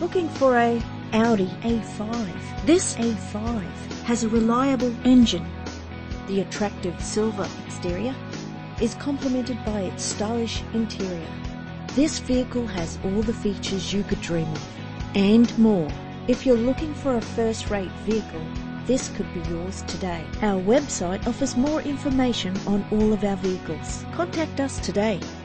looking for a Audi A5. This A5 has a reliable engine. The attractive silver exterior is complemented by its stylish interior. This vehicle has all the features you could dream of, and more. If you're looking for a first-rate vehicle, this could be yours today. Our website offers more information on all of our vehicles. Contact us today.